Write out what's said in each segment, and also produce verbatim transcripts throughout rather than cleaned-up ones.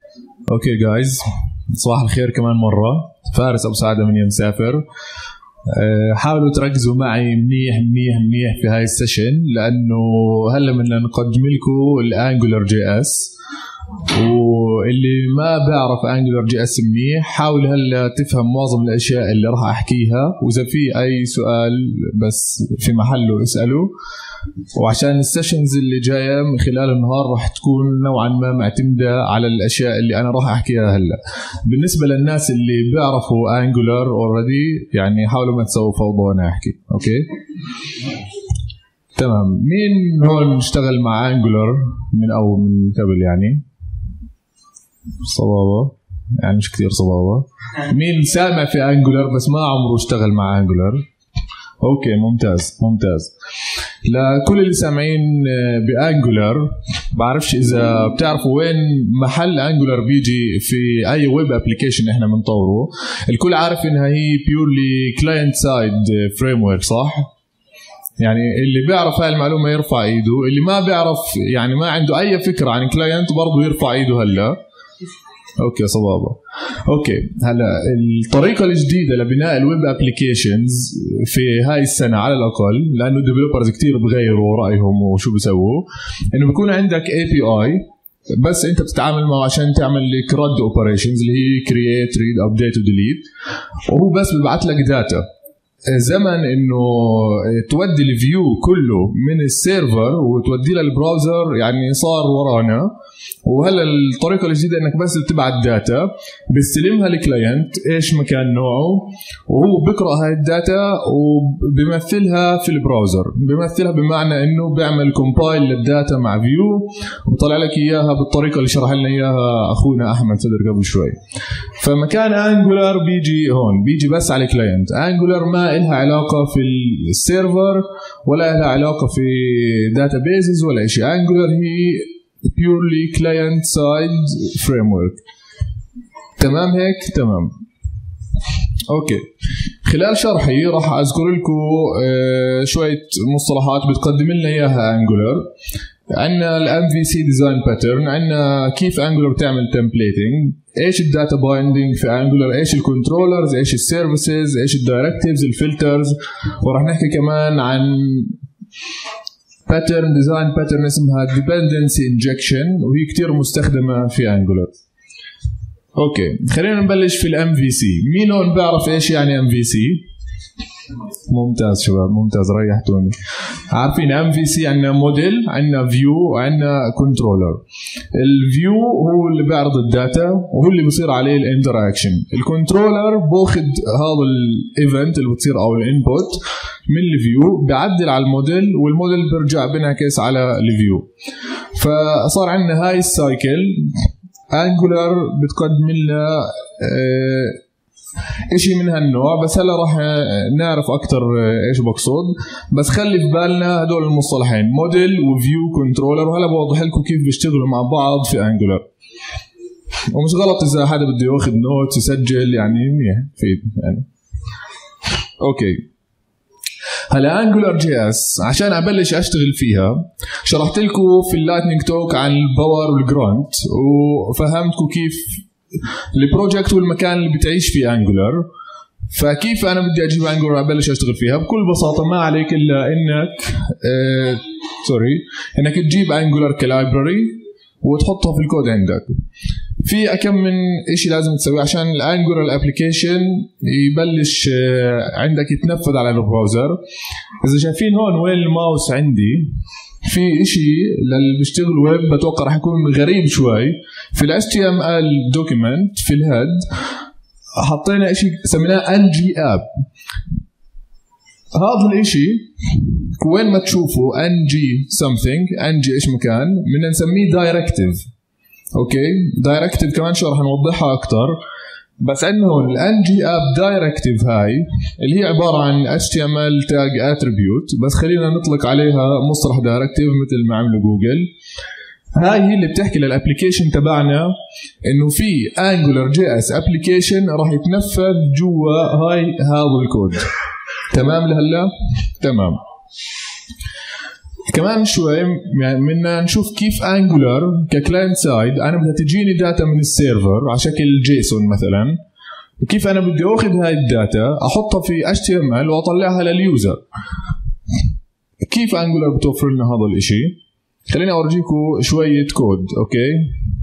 اوكي جايز، صباح الخير كمان مرة. فارس أبو سعادة من يمسافر. حاولوا تركزوا معي منيح منيح منيح في هاي السيشن، لأنه هلا بدنا نقدم لكم الانجولار جي اس، واللي ما بيعرف انجولار جي اس منيح حاول هلا تفهم معظم الأشياء اللي راح أحكيها، وإذا في أي سؤال بس في محله اسألوا. وعشان السيشنز اللي جايه من خلال النهار راح تكون نوعا ما معتمده على الاشياء اللي انا راح احكيها هلا. بالنسبه للناس اللي بيعرفوا انجولار اوريدي يعني حاولوا ما تسووا فوضى وانا احكي. اوكي تمام. مين هون اشتغل مع انجولار من او من قبل؟ يعني صبابه، يعني مش كثير صبابه. مين سامع في انجولار بس ما عمره اشتغل مع انجولار؟ اوكي ممتاز ممتاز. لكل اللي سامعين بانجولار، بعرفش اذا بتعرفوا وين محل انجولار بيجي في اي ويب ابلكيشن احنا بنطوره. الكل عارف انها هي بيورلي كلاينت سايد فريم ورك، صح؟ يعني اللي بيعرف هاي المعلومه يرفع ايده، اللي ما بيعرف يعني ما عنده اي فكره عن كلاينت برضه يرفع ايده هلا. اوكي صبابه. اوكي هلا الطريقه الجديده لبناء الويب ابلكيشنز في هاي السنه على الاقل، لانه الديفلوبرز كثير بغيروا رايهم وشو بيسووا، انه بيكون عندك اي بي اي بس انت بتتعامل معه عشان تعمل لك رد اوبريشنز اللي هي كرييت ريد ابديت وديليت، وهو بس ببعث لك داتا. زمن انه تودي الفيو كله من السيرفر وتوديه للبراوزر يعني صار ورانا. وهلا الطريقه الجديده انك بس بتبعت داتا بيستلمها الكلاينت ايش مكان نوعه، وهو بيقرا هاي الداتا وبيمثلها في البراوزر. بيمثلها بمعنى انه بيعمل كومبايل للداتا مع فيو وطلع لك اياها بالطريقه اللي شرح لنا اياها اخونا احمد صدر قبل شوي. فمكان انجولار بيجي هون، بيجي بس على الكلاينت. انجولار ما إلها علاقه في السيرفر ولا إلها علاقه في داتابيزز ولا شيء. انجولار هي purely client side framework. تمام هيك؟ تمام. اوكي، خلال شرحي راح اذكر لكم آه شويه مصطلحات بتقدم لنا اياها انجولار. عندنا الام في سي ديزاين باترن، عندنا كيف انجولار بتعمل تمبليتنج، ايش الداتا بايندينج في انجولار، ايش الكنترولرز، ايش السيرفيسز، ايش الدايركتيفز، الفلترز، وراح نحكي كمان عن باترن ديزاين باترن اسمها dependency injection، وهي كتير مستخدمه في انجولار. اوكي خلينا نبلش في الام في سي. مين هون بيعرف ايش يعني ام في سي؟ ممتاز شباب ممتاز، ريحتوني. عارفين ام في سي عندنا موديل، عندنا فيو، وعندنا كنترولر. الفيو هو اللي بيعرض الداتا وهو اللي بيصير عليه الانتراكشن. الكنترولر باخذ هذا الايفنت اللي بتصير او الانبوت من الفيو، بيعدل على الموديل والموديل بيرجع بينعكس على الفيو. فصار عندنا هاي السايكل. انجولار بتقدم لنا اه اشي من هالنوع، بس هلا راح نعرف اكثر ايش بقصد. بس خلي في بالنا هدول المصطلحين موديل وفيو كنترولر، وهلا بوضح لكم كيف بيشتغلوا مع بعض في انجولار. ومش غلط اذا حدا بده ياخذ نوت يسجل، يعني منيح في يعني. اوكي هلا انجولار جي اس عشان ابلش اشتغل فيها شرحت لكم في اللايتنينج توك عن الباور والجرانت، وفهمتكم كيف البروجكت والمكان اللي بتعيش فيه انجولار. فكيف انا بدي اجيب انجولار ابلش اشتغل فيها؟ بكل بساطه ما عليك الا انك آه سوري انك تجيب انجولار كلايبراري وتحطها في الكود عندك. في اكم من شيء لازم تسويه عشان الانجولار الابلكيشن يبلش آه عندك يتنفذ على البراوزر. اذا شايفين هون وين الماوس عندي في اشي للي بيشتغل ويب بتوقع راح يكون غريب شوي. في ال إتش تي إم إل document في الهيد حطينا اشي سميناه ان جي اب. هذا الاشي وين ما تشوفوا ان جي something، ان جي ايش مكان بدنا نسميه دايركتيف. اوكي دايركتيف كمان شو راح نوضحها اكثر. بس عندنا هون الان جي اب دايركتيف هاي اللي هي عباره عن إتش تي إم إل تاج اتريبيوت، بس خلينا نطلق عليها مصطلح دايركتيف مثل ما عملوا جوجل. هاي هي اللي بتحكي للابلكيشن تبعنا انه في انجولار جي اس ابلكيشن راح يتنفذ جوا هاي هذا الكود. تمام لهلا؟ تمام. كمان شوي بدنا نشوف كيف انجولار ككلاينت سايد انا بدها تجيني داتا من السيرفر على شكل جيسون مثلا، وكيف انا بدي اخذ هاي الداتا احطها في اتش تي ام ال واطلعها لليوزر. كيف انجولار بتوفر لنا هذا الاشي؟ خليني اورجيكم شويه كود. اوكي،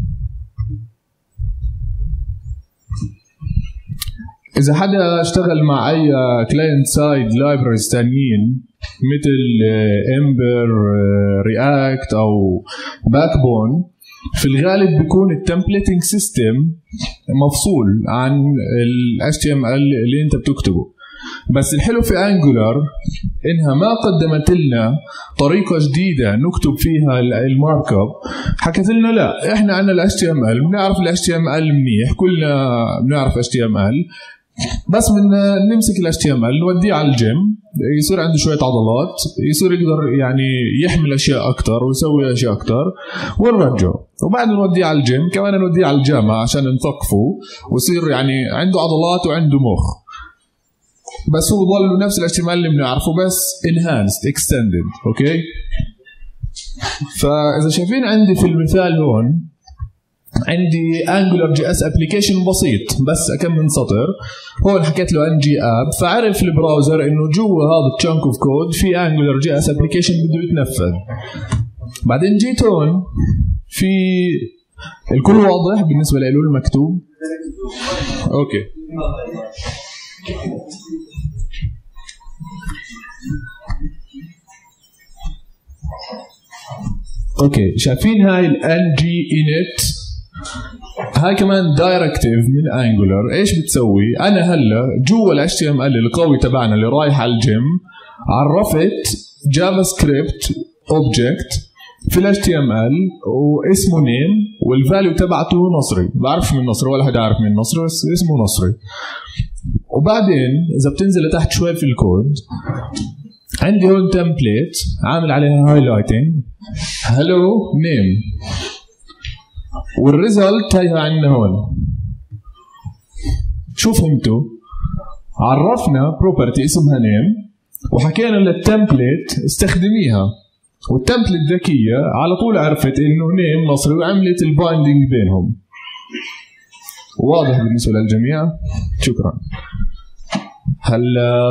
اذا حدا اشتغل مع اي كلاينت سايد لايبرز ثانيين مثل امبر، رياكت او باك بون، في الغالب بيكون التمبليتنج سيستم مفصول عن ال إتش تي إم إل اللي انت بتكتبه. بس الحلو في انجولار انها ما قدمت لنا طريقه جديده نكتب فيها المارك اب، حكت لنا لا احنا عندنا ال إتش تي إم إل، بنعرف ال إتش تي إم إل منيح، كلنا بنعرف إتش تي إم إل، بس بدنا نمسك ال إتش تي إم إل نوديه على الجيم يصير عنده شويه عضلات، يصير يقدر يعني يحمل اشياء اكثر ويسوي اشياء اكثر، ونرجعه وبعد نوديه على الجيم كمان نوديه على الجامعه عشان نثقفه ويصير يعني عنده عضلات وعنده مخ. بس هو ضل نفس ال إتش تي إم إل اللي بنعرفه بس enhanced extended. اوكي، فاذا شايفين عندي في المثال هون عندي AngularJS ابلكيشن بسيط بس كم من سطر، هون حكيت له ان جي اب، فعرف البراوزر انه جوا هذا التشانك اوف كود في AngularJS ابلكيشن بده يتنفذ. بعدين جيت هون في الكل واضح بالنسبه له المكتوب. اوكي، اوكي شايفين هاي ال إن جي init، هاي كمان دايركتيف من انجولار. ايش بتسوي؟ انا هلا جوا ال إتش تي إم إل القوي تبعنا اللي رايح على الجيم عرفت جافا سكريبت اوبجكت في ال إتش تي إم إل واسمه نيم والفاليو تبعته نصري، بعرفش من نصري ولا حدا عارف من نصري بس اسمه نصري. وبعدين اذا بتنزل لتحت شوي في الكود عندي هون تمبليت عامل عليها هايلايتنج هلو نيم، والريزلت هي عندنا هون. شو فهمتوا؟ عرفنا بروبرتي اسمها نيم وحكينا للتمبليت استخدميها، والتمبليت ذكيه على طول عرفت انه نيم مصري وعملت البايندينج بينهم. واضح بالنسبه للجميع؟ شكرا. هلا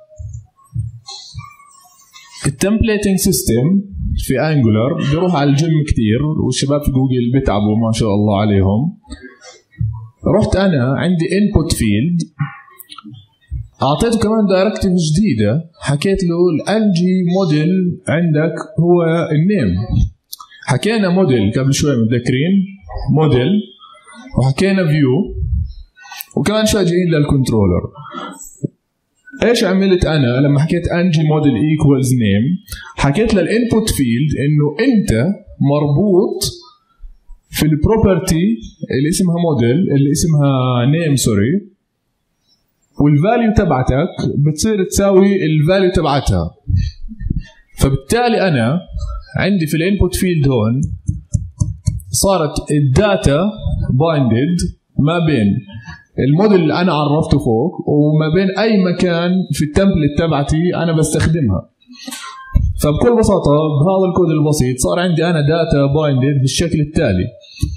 التمبليتنج سيستم في انجولار بيروح على الجيم كتير، والشباب في جوجل بيتعبوا ما شاء الله عليهم. رحت انا عندي انبوت فيلد اعطيته كمان دايركتيف جديده، حكيت له الانجي موديل عندك هو النيم. حكينا موديل قبل شوي متذكرين موديل، وحكينا فيو، وكمان شوي جايين للكنترولر. ايش عملت انا لما حكيت انجي موديل ايكوالز نيم؟ حكيت للانبوت فيلد انه انت مربوط في البروبرتي اللي اسمها موديل اللي اسمها نيم سوري، والفاليو تبعتك بتصير تساوي الفاليو تبعتها. فبالتالي انا عندي في الانبوت فيلد هون صارت الداتا بايندد ما بين الموديل اللي انا عرفته فوق وما بين اي مكان في التمبلت تبعتي انا بستخدمها. فبكل بساطه بهذا الكود البسيط صار عندي انا داتا بايندد بالشكل التالي.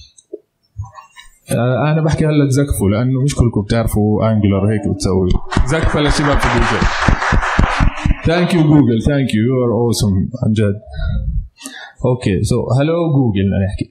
انا بحكي هلا تزكفوا لانه مش كلكم بتعرفوا انجولار هيك بتسوي. زكفه للشباب في جوجل. ثانك يو جوجل، ثانك يو، يو ار اوسم عن جد. اوكي سو هلو جوجل بدنا نحكي.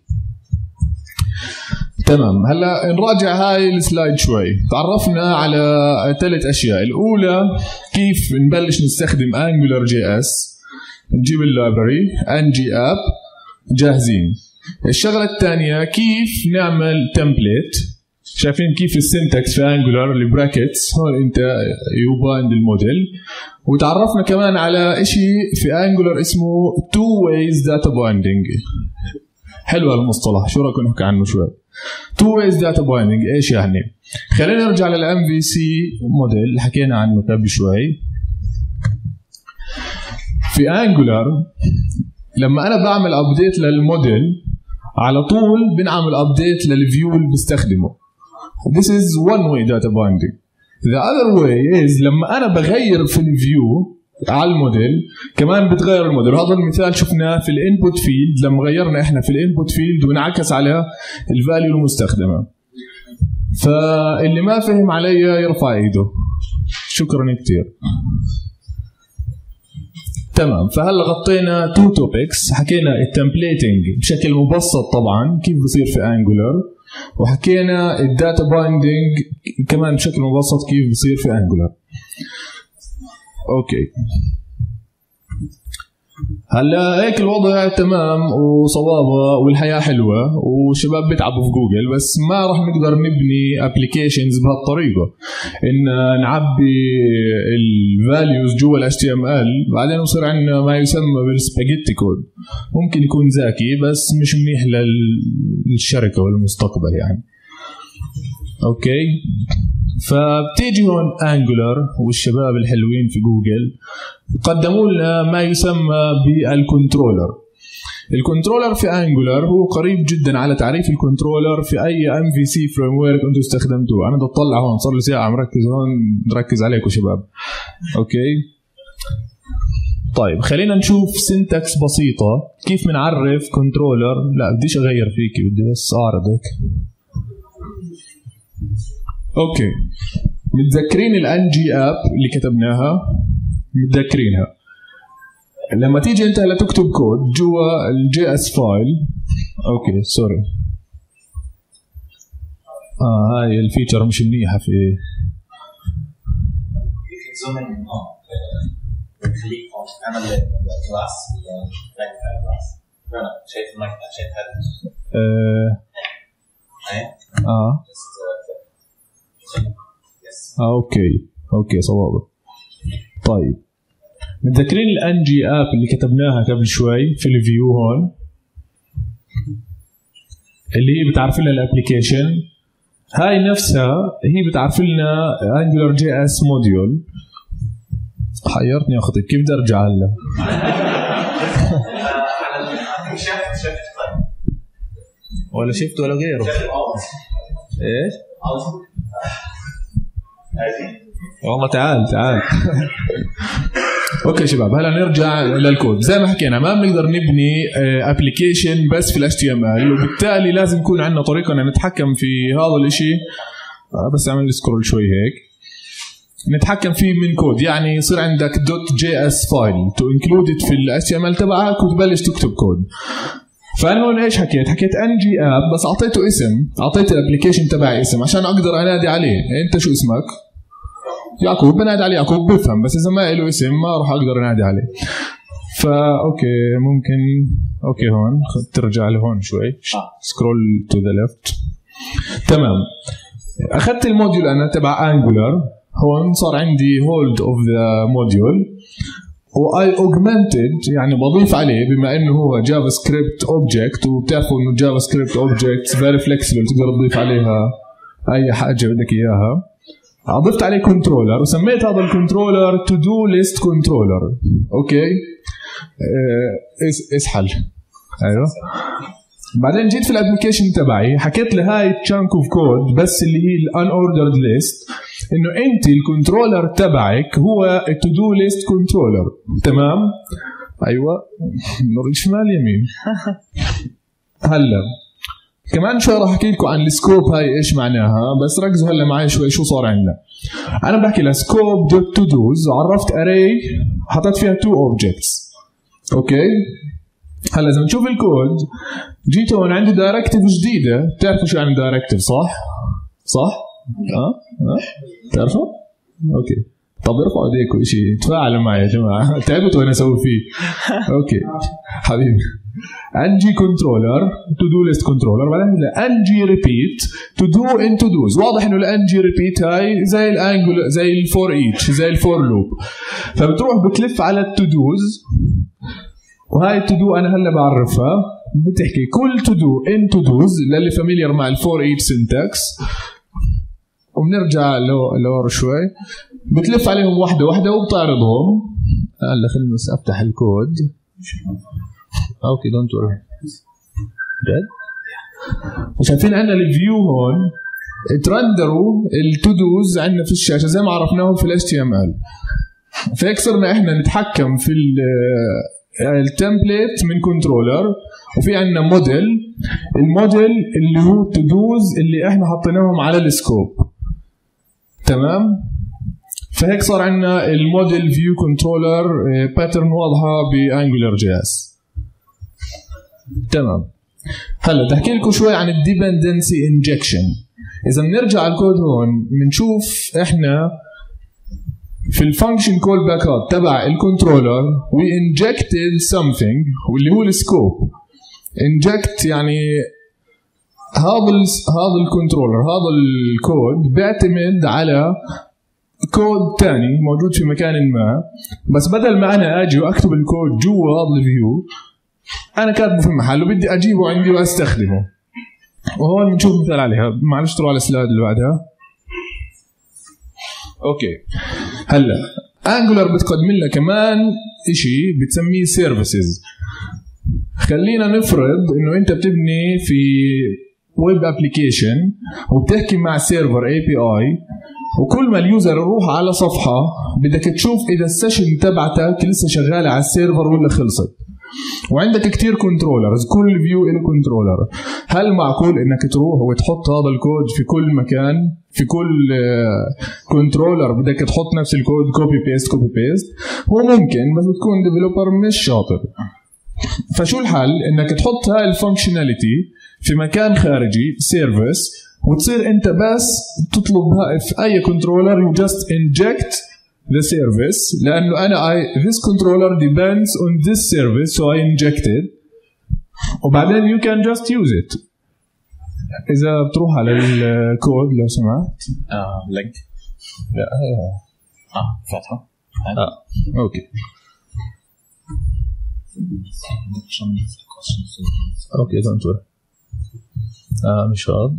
تمام، هلا نراجع هاي السلايد شوي. تعرفنا على ثلاث اشياء. الاولى كيف نبلش نستخدم انجولار جي اس، نجيب اللايبرري ان جي اب جاهزين. الشغله الثانيه كيف نعمل تمبليت. شايفين كيف السنتكس في انجولار البراكتس هون انت يو بايند الموديل. وتعرفنا كمان على شيء في انجولار اسمه تو ويز داتا بايندينج. حلو المصطلح، شو رايكم نحكي عنه شوي؟ تو ويز داتا بايندينج ايش يعني؟ خلينا نرجع للام في سي موديل اللي حكينا عنه قبل شوي. في انجولار لما انا بعمل ابديت للموديل على طول بنعمل ابديت للفيو اللي بستخدمه. This is one way data binding. The other way is لما انا بغير في الفيو على الموديل كمان بتغير الموديل. وهذا المثال شفناه في الانبوت فيلد لما غيرنا احنا في الانبوت فيلد وانعكس على الفاليو المستخدمه. فاللي ما فهم علي يرفع ايده. شكرا كثير. تمام. فهلا غطينا تو توبكس، حكينا التمبليتنج بشكل مبسط طبعا كيف بصير في انجولار، وحكينا الداتا بايندينج كمان بشكل مبسط كيف بصير في انجولار. اوكي هلا هيك الوضع تمام وصوابه والحياه حلوه والشباب بيتعبوا في جوجل، بس ما راح نقدر نبني ابلكيشنز بهالطريقه ان نعبي الفاليوز جوا الاتش تي ام ال بعدين يصير عندنا ما يسمى بالسباجيتي كود. ممكن يكون ذكي بس مش منيح للشركه والمستقبل يعني. اوكي فبتيجي هون انجولار والشباب الحلوين في جوجل قدموا لنا ما يسمى بالكنترولر. الكنترولر في انجولار هو قريب جدا على تعريف الكنترولر في اي ام في سي فريم ورك انتم استخدمتوه. انا بدي اطلع هون صار لي ساعه مركز هون، نركز عليكم شباب. اوكي طيب خلينا نشوف سنتكس بسيطه كيف بنعرف كنترولر. لا بديش اغير فيكي، بدي بس اعرضك. اوكي متذكرين الان جي اب اللي كتبناها؟ متذكرينها؟ لما تيجي انت لتكتب كود جوا الجي اس فايل. اوكي سوري اه هاي الفيتشر مش منيحه في خليك اعمل كلاس كلاس. لا شايف المكتب شايف هذا اه اه اه اوكي اوكي صوابه. طيب متذكرين الان جي اب اللي كتبناها قبل شوي في الفيو هون اللي هي بتعرف لنا الابلكيشن؟ هاي نفسها هي بتعرف لنا انجولار جي اس موديول. حيرتني اخذك كيف بدي ارجع هلا؟ ولا شفت ولا غيره؟ ايش؟ والله تعال تعال. اوكي شباب هلا نرجع للكود. زي ما حكينا ما بنقدر نبني ابلكيشن بس في الاتش تي ام ال، وبالتالي لازم يكون عندنا طريقه ان نتحكم في هذا الشيء. بس اعمل سكرول شوي هيك نتحكم فيه من كود. يعني يصير عندك دوت جي اس فايل تو انكلود في الاتش تي ام ال تبعك وتبلش تكتب كود. فانا هون ايش حكيت؟ حكيت ان جي اب بس اعطيته اسم، اعطيت الابلكيشن تبعي اسم عشان اقدر انادي عليه. انت شو اسمك؟ يعقوب. بنادي عليه يعقوب بفهم، بس اذا ما له اسم ما راح اقدر انادي عليه. فا اوكي ممكن اوكي هون ترجع لهون شوي سكرول تو ذا ليفت. تمام اخذت الموديول انا تبع انجولار هون، صار عندي هولد اوف ذا موديول واي اوجمانتد يعني بضيف عليه بما انه هو جافا سكريبت اوبجكت، وبتعرفوا انه جافا سكريبت اوبجكتس فيري فلكسبل تقدر تضيف عليها اي حاجه بدك اياها. ضفت عليه كنترولر وسميت هذا الكنترولر تو دو ليست كنترولر. اوكي اه اسحل ايوه. بعدين جيت في الابلكيشن تبعي حكيت له هاي تشانك اوف كود بس اللي هي الان اوردرد ليست انه انت الكنترولر تبعك هو تو دو ليست كنترولر. تمام ايوه نور شمال يمين. هلا كمان شوي راح احكي لكم عن السكوب هاي ايش معناها، بس ركزوا هلا معي شوي شو صار عندنا. انا بحكي لها سكوب دوت تو دوز، عرفت اري حطيت فيها تو اوبجكتس. اوكي هلا اذا بنشوف الكود جيت هون عندي دايركتيف جديده. بتعرفوا شو يعني دايركتيف صح؟ صح؟ اه اه بتعرفوا؟ اوكي طب ارفعوا ايديكم شيء تفاعلوا معي يا جماعه. تعبت وانا اسوي فيه. اوكي حبيبي ان جي كنترولر تو دو ليست كنترولر، بعدين ان جي ريبيت تو دو ان تو دوز. واضح انه الان جي ريبيت هاي زي الانجل زي الفور ايتش زي الفور لوب، فبتروح بتلف على التو دوز. وهاي التو دو انا هلا بعرفها بتحكي كل تو دو ان تو دوز للي فاميليار مع الفور ايتش سنتكس. وبنرجع لورا شوي بتلف عليهم واحده واحده وبتعرضهم. هلا خليني بس افتح الكود. اوكي دونت وري جد. وشايفين عندنا الفيو هون ترندروا التو دوز عندنا في الشاشه زي ما عرفناهم في الاتش تي ام ال. فهيك صرنا احنا نتحكم في التمبلت من كنترولر، وفي عندنا موديل، الموديل اللي هو تودوز اللي احنا حطيناهم على السكوب. تمام. فهيك صار عندنا الموديل فيو كنترولر باترن واضحه بانجولار جي اس. تمام. هلا تحكي لكم شوي عن الديبندنسي انجكشن. اذا بنرجع الكود هون بنشوف احنا في الفانكشن كول باك اب تبع الكنترولر وي انجكتد سمثينج واللي هو السكوب. انجكت يعني هذا هذا الكنترولر، هذا الكود بيعتمد على كود ثاني موجود في مكان ما، بس بدل ما انا اجي واكتب الكود جوا هذا الفيو انا كاتبه في محل وبدي اجيبه عندي واستخدمه. وهون بنشوف مثال عليها. معلش تروح على السلايد اللي بعدها. اوكي. هلا انجولار بتقدم لنا كمان شيء بتسميه سيرفيسز. خلينا نفرض انه انت بتبني في ويب ابلكيشن وبتحكي مع سيرفر اي بي اي، وكل ما اليوزر يروح على صفحه بدك تشوف اذا السيشن تبعتك لسه شغاله على السيرفر ولا خلصت. وعندك كتير كنترولرز، كل فيو له كنترولر. هل معقول انك تروح وتحط هذا الكود في كل مكان؟ في كل كنترولر بدك تحط نفس الكود كوبي بيست كوبي بيست؟ هو ممكن، بس بتكون ديفلوبر مش شاطر. فشو الحل؟ انك تحط هاي الفانكشناليتي في مكان خارجي سيرفيس، وتصير انت بس تطلبها في اي كنترولر. you just inject the service لانه انا I, this controller depends on this service so I inject it، وبعدين you can just use it. اذا بتروح على الكود لو سمحت. اه لينك. لا اه فاتحه. اه اوكي. اوكي don't worry. اه مش هاد،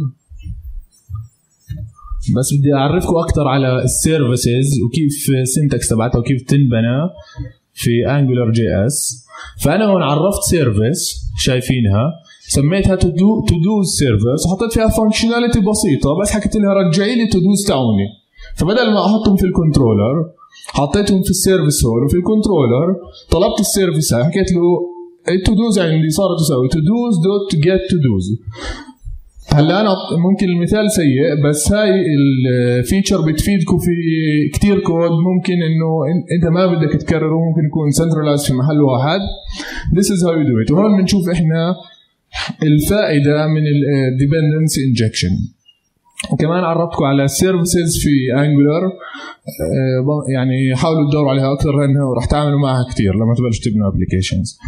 بس بدي اعرفكم اكثر على السيرفيسز وكيف السنتكس تبعتها وكيف تنبنى في انجولار جي اس. فانا هون عرفت سيرفيس شايفينها، سميتها تو دو تو دوز سيرفيس، وحطيت فيها فانكشناليتي بسيطه، بس حكيت لها رجعي لي تو دوز تاعوني. فبدل ما احطهم في الكنترولر حطيتهم في السيرفيس هون، وفي الكنترولر طلبت السيرفيس هاي حكيت له التو دوز عندي صارت تساوي تو دوز دوت جيت تو دوز. هلا انا ممكن المثال سيء، بس هاي الفيتشر بتفيدكم في كتير كود ممكن انه انت ما بدك تكرره، ممكن يكون سنترلايز في محل واحد. This is how you do it. وهون بنشوف احنا الفائده من الديبندنسي انجكشن. وكمان عرفتكم على السيرفيسز في انجولار، يعني حاولوا تدوروا عليها اكثر لانه راح تعملوا معها كثير لما تبلشوا تبنوا ابلكيشنز.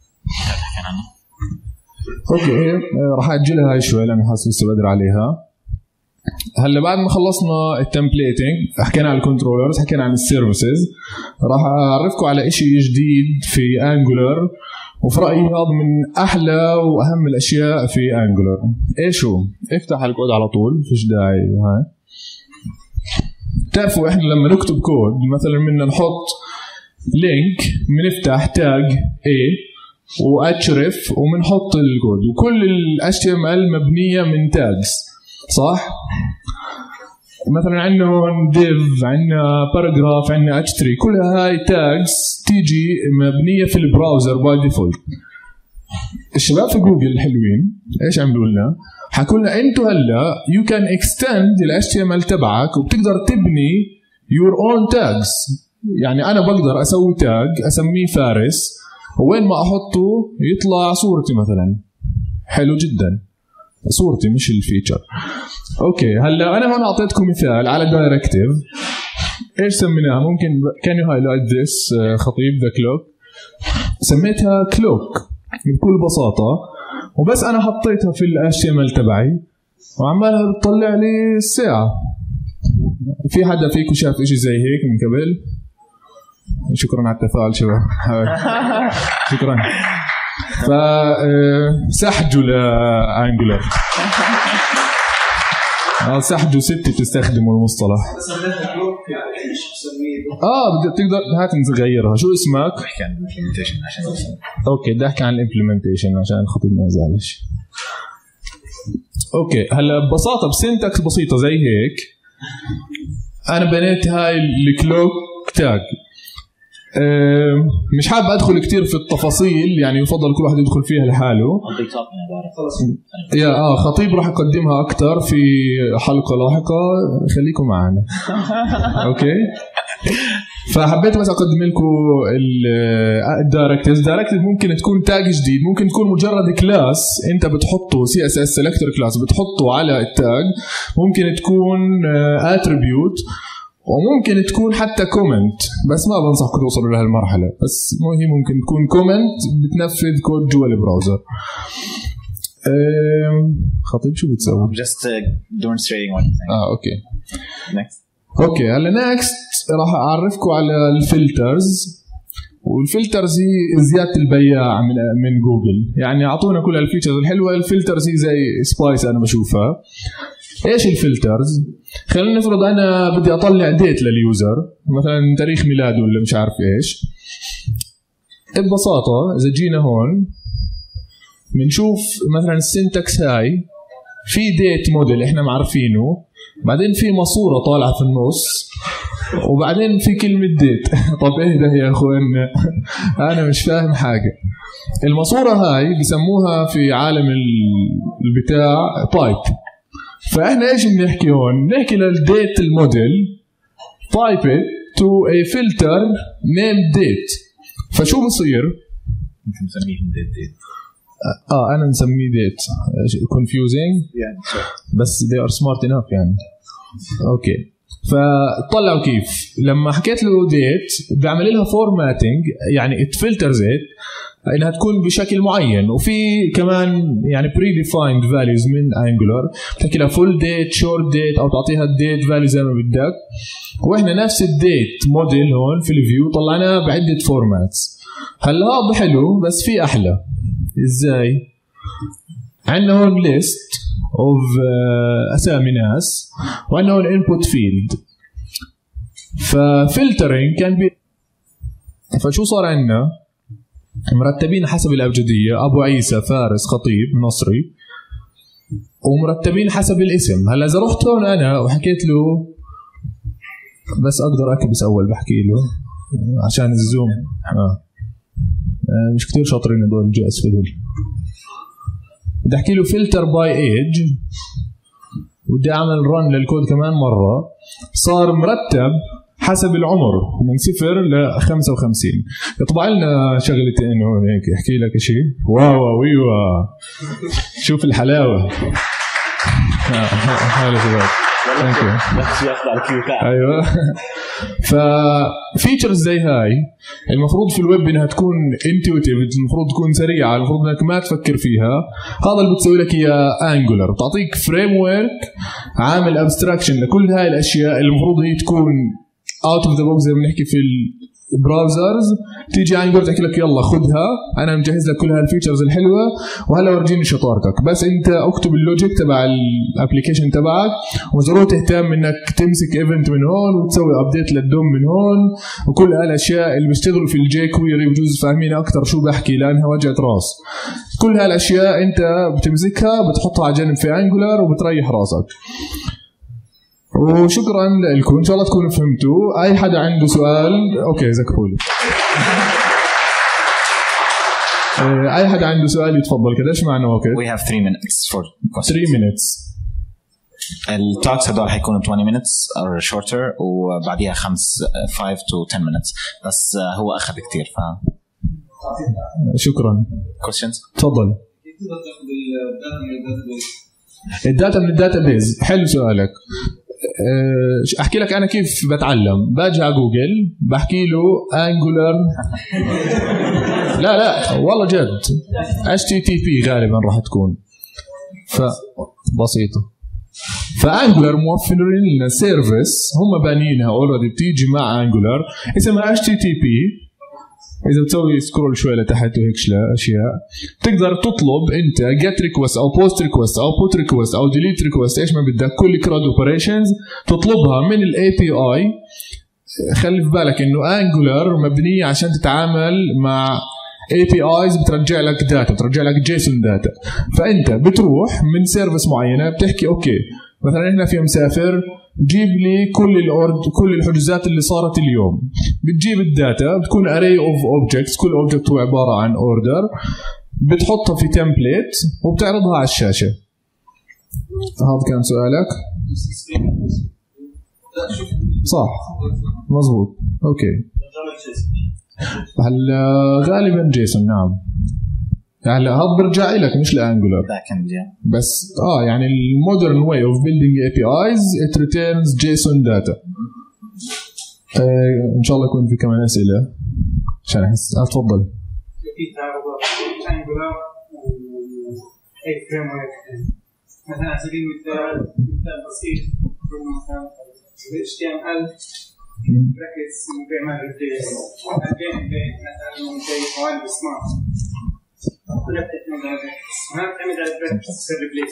اوكي راح اجلها هاي شوي لانه حاسس لسه بدري عليها. هلا بعد ما خلصنا التمبليتنج حكينا عن الكنترولرز، حكينا عن السيرفيسز، راح اعرفكم على شيء جديد في انجولار، وفي رايي هذا من احلى واهم الاشياء في انجولار. ايش هو؟ افتح الكود على طول، فيش داعي هاي. بتعرفوا احنا لما نكتب كود مثلا بدنا نحط لينك بنفتح تاج A واتشرف وبنحط الكود، وكل ال إتش تي إم إل مبنيه من تاجز، صح؟ مثلا عندنا div، عندنا paragraph، عندنا إتش ثري، كلها هاي تاجز تيجي مبنيه في البراوزر باي ديفولت. الشباب في جوجل الحلوين ايش عملوا لنا؟ حكوا لنا انتوا هلا you can extend ال إتش تي إم إل تبعك وبتقدر تبني your own tags. يعني انا بقدر اسوي تاج اسميه فارس، وين ما احطه يطلع صورتي مثلا. حلو جدا، صورتي مش الفيتشر. اوكي هلا انا هون اعطيتكم مثال على دايركتيف. ايش سميناها؟ ممكن كان يو هايلايت ذس خطيب ذا كلوك. سميتها كلوك بكل بساطه، وبس انا حطيتها في ال إتش تي إم إل تبعي وعمالها بتطلع لي الساعه. في حدا فيكم شاف شيء زي هيك من قبل؟ شكرا على التفاعل شباب. شكرا. فسحجوا لانجولار. سحجوا ستي تستخدموا المصطلح. اه بدك تقدر هات نغيرها. شو اسمك؟ بحكي عن الامبلمنتيشن عشان اوكي بدي احكي عن الامبلمنتيشن عشان الخطيب ما يزعلش. اوكي هلا ببساطه بسنتكس بسيطه زي هيك انا بنيت هاي الكلوك تاج. مش حابب ادخل كتير في التفاصيل، يعني يفضل كل واحد يدخل فيها لحاله. يا اه خطيب راح يقدمها اكثر في حلقه لاحقه، خليكم معنا. اوكي. فحبيت بس اقدم لكم الدايركتيفز. دايركتيف ممكن تكون تاج جديد، ممكن تكون مجرد كلاس انت بتحطه سي اس اس سيلكتور كلاس بتحطه على التاج، ممكن تكون اتريبيوت، وممكن تكون حتى كومنت، بس ما بنصحكم توصلوا لهالمرحله، بس هي ممكن تكون كومنت بتنفذ كود جوا البراوزر. خطيب شو بتسوي؟ just uh, demonstrating one thing. اه اوكي next. اوكي هلا نكست راح اعرفكم على الفلترز. والفلترز هي زياده البياع من من جوجل، يعني اعطونا كل الفيتشرز الحلوه. الفلترز هي زي سبايس انا بشوفها. ايش الفلترز؟ خلينا نفرض انا بدي اطلع ديت لليوزر، مثلا تاريخ ميلاده ولا مش عارف ايش. ببساطه اذا جينا هون بنشوف مثلا السنتكس هاي في ديت موديل احنا معرفينه، بعدين في ماسوره طالعه في النص، وبعدين في كلمه ديت. طب ايه ده يا اخوان؟ انا مش فاهم حاجه. الماسوره هاي بسموها في عالم البتاع بايب. فاحنا ايش بنحكي هون؟ بنحكي للديت الموديل type it to a filter named date. فشو بصير؟ انت مسميهم ديت ديت. اه انا مسميه ديت confusing يعني بس they are smart enough يعني. اوكي فطلعوا كيف لما حكيت له ديت بيعمل لها فورماتنج، يعني it filters it انها تكون بشكل معين، وفي كمان يعني predefined values من Angular بتحكي لها full date short date او تعطيها الديت value زي ما بدك. واحنا نفس الديت موديل هون في الفيو طلعناه بعده فورماتس. هلا هذا حلو بس في احلى. ازاي؟ عندنا هون list of uh, اسامي ناس، وعندنا هون input field. ففلترنج كان بي فشو صار عندنا؟ مرتبين حسب الأبجدية، أبو عيسى، فارس، خطيب، نصري، ومرتبين حسب الاسم. هلا إذا رحت هون أنا وحكيت له، بس أقدر أكبس أول بحكي له عشان الزوم. آه. آه مش كتير شاطرين هدول جي اس فيدل. بدي أحكي له فلتر باي ايج، ودي أعمل رن للكود كمان مرة. صار مرتب حسب العمر من صفر ل خمسة وخمسين. يطبع لنا شغلتين هون هيك. احكي لك شيء. واو ويوا شوف الحلاوه. هلا شباب ثانك يو. بس ياخذ على الكيو تاعك. ايوه. ففيتشرز زي هاي المفروض في الويب انها تكون انتويتيف، المفروض تكون سريعه، المفروض انك ما تفكر فيها. هذا اللي بتسوي لك اياه انجولار، بتعطيك فريم ورك عامل ابستراكشن لكل هاي الاشياء اللي المفروض هي تكون اوت اوف ذا بوكس زي ما بنحكي في البراوزرز. تيجي انجولار تحكي لك يلا خذها، انا مجهز لك كل هالفيتشرز الحلوه وهلا ورجيني شطارتك. بس انت اكتب اللوجيك تبع الابلكيشن تبعك، وضروري تهتم انك تمسك ايفنت من هون وتسوي ابديت للدوم من هون، وكل هالاشياء اللي بيشتغلوا في الجي كويري بجوز فاهمين اكثر شو بحكي لانها وجهه راس. كل هالاشياء انت بتمسكها بتحطها على جنب في انجولار وبتريح راسك. وشكرا لكم، ان شاء الله تكونوا فهمتوا. اي حدا عنده سؤال؟ اوكي زكبولي. اي حدا عنده سؤال يتفضل كده. ايش معنا وقت؟ We have three minutes for questions. three minutes. التوكس هدول حيكونوا twenty minutes or shorter، وبعديها خمس five to ten minutes، بس هو اخذ كتير. ف شكرا. questions؟ تفضل. الداتا من الداتا بيز. حلو سؤالك. احكي لك انا كيف بتعلم. باجي على جوجل بحكي له انجولار. لا لا والله جد اتش تي تي بي غالبا راح تكون فبسيطه. فانجولار موفرين لنا سيرفيس هم بانيينها اوريدي بتيجي مع انجولار اسمها اتش تي تي بي. اذا بتسوي سكرول شوي لتحت وهيك اشياء تقدر تطلب انت جيت ريكوست او بوست ريكوست او بوت ريكوست او ديليت ريكوست ايش ما بدك. كل كراد اوبريشنز تطلبها من الاي بي اي. خلي في بالك انه انجولار مبنيه عشان تتعامل مع اي بي ايز بترجع لك داتا، بترجع لك جيسون داتا. فانت بتروح من سيرفيس معينه بتحكي اوكي مثلا احنا في مسافر جيب لي كل الأورد كل الحجوزات اللي صارت اليوم. بتجيب الداتا بتكون array of objects، كل object هو عبارة عن order، بتحطها في template وبتعرضها على الشاشة. هذا كان سؤالك؟ صح مظبوط. اوكي هلا غالبا جيسون. نعم هلا هذا برجع لك مش لانجولار بس اه يعني المودرن واي اوف بيلدينج اي بي ايز ات ريتيرنز جيسون داتا. ان شاء الله يكون في كمان اسئله عشان احس. اتفضل. في تعرض انجولار واي فريم ورك مثلا على سبيل المثال مثال بسيط مثلا اتش تي ام ال براكتس بيعمل ريبليس بعدين مثلا زي قواعد سمارت كلها بتعتمد على البراكتس ما بتعتمد على البراكتس في الريبليس.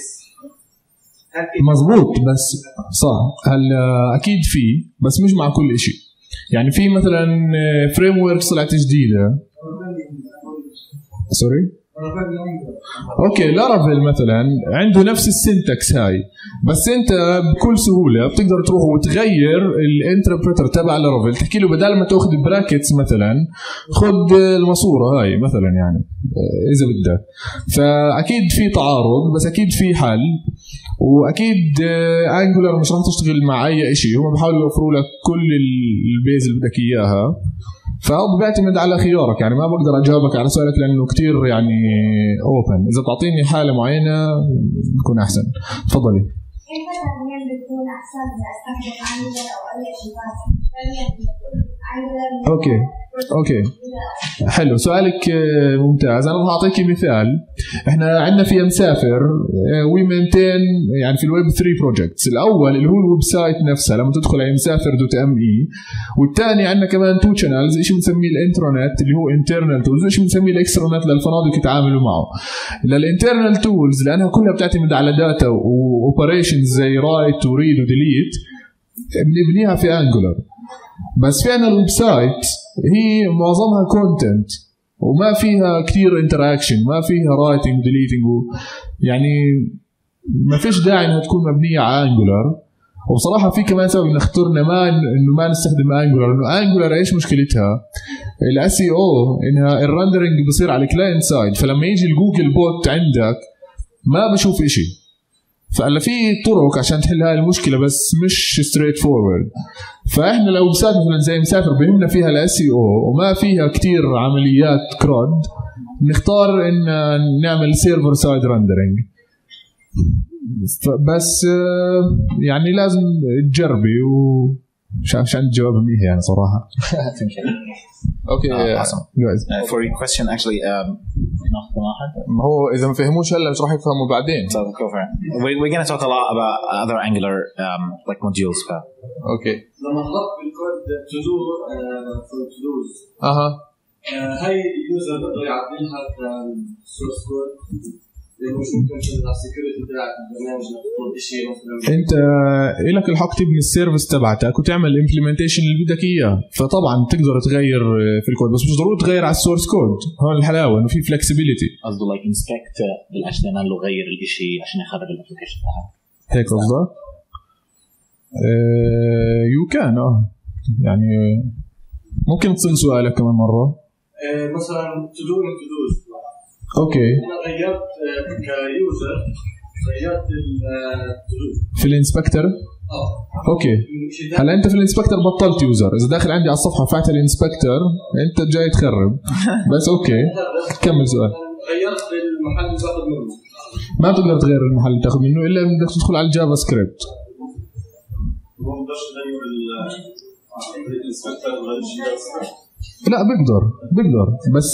مظبوط بس صح. هلا اكيد في بس مش مع كل شيء. يعني في مثلا فريم ورك طلعت جديده سوري اوكي لارافيل مثلا عنده نفس السنتكس هاي، بس انت بكل سهوله بتقدر تروح وتغير الانتربريتر تبع لارافيل، تحكي له بدل ما تاخذ براكتس مثلا خذ الماسوره هاي مثلا يعني اذا بدك. فاكيد في تعارض بس اكيد في حل، واكيد انجولار مش راح تشتغل مع اي شيء، هم بيحاولوا يوفروا لك كل البيز اللي بدك اياها. فهذا بيعتمد على خيارك، يعني ما بقدر اجاوبك على سؤالك لانه كتير يعني اوبن. اذا تعطيني حاله معينه بكون احسن. تفضلي. كيف مثلا بتكون احسن استخدم انجولار او اي شيء؟ اوكي اوكي حلو سؤالك ممتاز. انا راح اعطيك مثال. احنا عندنا في مسافر وي مينتين يعني في الويب ثلاثة بروجكتس. الاول اللي هو الويب سايت نفسها لما تدخل على مسافر دوت ام اي، والثاني عندنا كمان تو شانلز، شيء بنسميه الانترنت اللي هو انترنال تولز، وشيء بنسميه الاكسترنت للفنادق يتعاملوا معه. للانترنال تولز لانها كلها بتعتمد على داتا واوبريشنز زي رايت وريد وديليت بنبنيها في انجولار. بس فعلا الويب سايت هي معظمها كونتنت وما فيها كثير انتراكشن، ما فيها رايتنج وديليتنج، يعني ما فيش داعي انها تكون مبنيه على انجولار. وبصراحه في كمان سبب ان اخترنا ما انه ما نستخدم انجولار، انه انجولار ايش مشكلتها؟ الاس اي او انها الرندرنج بصير على الكلاينت سايد، فلما يجي الجوجل بوت عندك ما بشوف شيء. فقال في طرق عشان تحل هاي المشكله بس مش ستريت فورورد. فاحنا لو مسافر مثلا زي مسافر بهمنا فيها الاس اي او وما فيها كتير عمليات كرود، نختار ان نعمل سيرفر سايد رندرنج. بس يعني لازم تجربي و عشان تجاوب منيح يعني صراحه. اوكي for your question actually um ناخذ واحد. هو اذا ما فهموش هلا مش راح يفهموا بعدين. So go for it. We, we're going to talk a lot about other Angular um, like modules. اوكي لما نحط بالكود to do for to do's اها هاي اليوزر بده يعدلها كسورس كود لانه مش ممكن تنزل على السكيورتي تبعك البرنامج تحط شيء مثلا. انت لك الحق تبني السيرفيس تبعتك وتعمل الامبلمنتيشن اللي بدك اياه، فطبعا تقدر تغير في الكود بس مش ضروري تغير على السورس كود. هون الحلاوه انه في فلكسبيليتي. قصده لايك انسبكت بالاتش تي ام ال وغير الشيء عشان يخرب الابلكيشن تبعك. هيك قصدك؟ يو كان اه يعني ممكن تصيغ سؤالك كمان مره. مثلا تو دو تو دوز. اوكي انا غيرت كيوزر غيرت التو في الانسبكتر. اه اوكي هلا انت في الانسبكتر بطلت يوزر، اذا داخل عندي على الصفحه فاتح الانسبكتر انت جاي تخرب. بس اوكي كمل سؤال. غيرت المحل اللي باخذ منه. ما بتقدر تغير المحل اللي تاخذ منه الا بدك تدخل على الجافا سكريبت. ما بقدرش اغير الانسبكتر ولا الجافا سكريبت. لا بقدر بقدر بس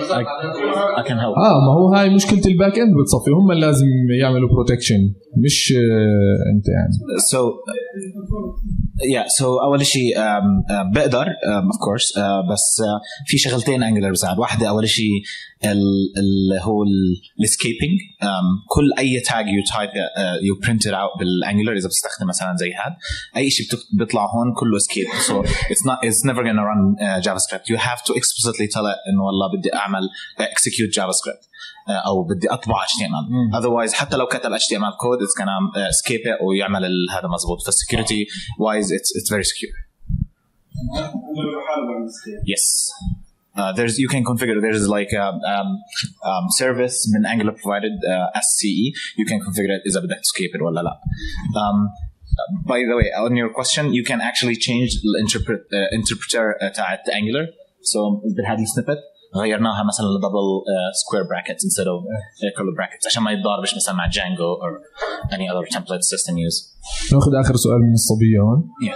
اه ما هو هاي مشكله الباك اند بتصفي، هم اللي لازم يعملوا بروتكشن مش آه انت يعني. so yeah so اول شيء um, uh, بقدر um, of course uh, بس uh, في شغلتين انجلر بساعد. واحده اول شيء اللي هو الاسكيبنج. um, كل اي تاج يو تايب يو برنت ات اوت بالانجلر اذا بتستخدم مثلا زي هذا اي شيء بيطلع هون كله اسكيب. so it's not it's never going to run uh, JavaScript you have to explicitly tell it إنه والله بدي أعمل execute JavaScript أو بدي أطبع إتش تي إم إل. otherwise حتى لو كتب إتش تي إم إل code it's gonna escape it ويعمل هذا مزبوط. ف security wise it's it's very secure. Yes. Uh, there's you can configure there's like a um, um, service من Angular provided uh, S C E. You can configure it إذا بدك escape it ولا لا. Um, by the way, on your question, you can actually change the interpret uh, interpreter uh, تاعت Angular. So بهذه السنيبت غيرناها مثلا ل double uh, square brackets instead of uh, curly brackets عشان ما يتضاربش مثلا مع Django or any other template system use. ناخذ آخر سؤال من الصبية هون. Yeah.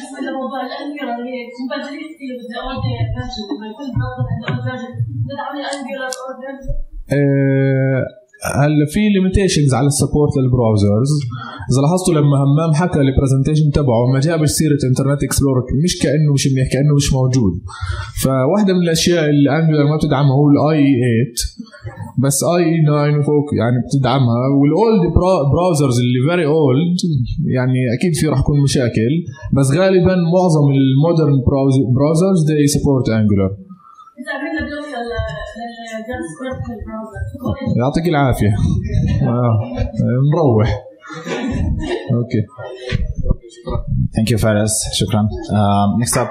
هلا في ليميتيشنز على السبورت للبراوزرز. اذا لاحظتوا لما همام حكى البرزنتيشن تبعه ما جابش سيره انترنت اكسبلورر مش كانه مش منيح كانه مش موجود. فواحده من الاشياء اللي انجلر ما بتدعمها هو الاي ثمانية بس اي تسعة فوق يعني بتدعمها. والاولد براوزرز اللي فيري اولد يعني اكيد في راح يكون مشاكل بس غالبا معظم المودرن براوزرز دي سبورت انجلر. يعطيك العافية. آه. نروح. اوكي. Thank you Faris. شكرا. Um, next up.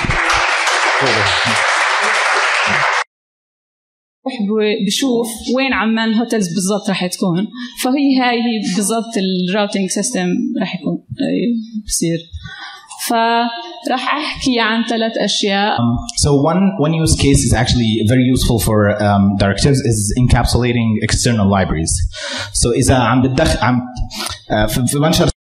بشوف وين عمان هوتيلز بالضبط راح تكون فهي هاي هي بالضبط الراوتينج سيستم راح يكون بصير. فراح أحكي عن ثلاث أشياء. Um, so one one use case is actually very useful for um, directives is encapsulating external libraries. So إذا عم بتدخل عم uh, في منشر